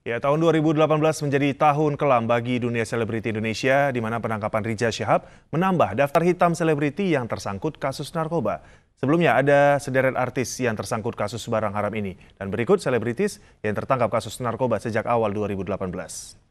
Ya, tahun 2018 menjadi tahun kelam bagi dunia selebriti Indonesia, di mana penangkapan Riza Shihab menambah daftar hitam selebriti yang tersangkut kasus narkoba. Sebelumnya ada sederet artis yang tersangkut kasus barang haram ini. Dan berikut selebritis yang tertangkap kasus narkoba sejak awal 2018.